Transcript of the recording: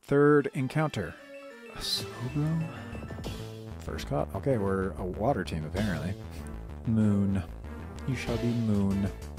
Third encounter. A Slowbro? First caught? Okay, we're a water team apparently. Moon. You shall be Moon.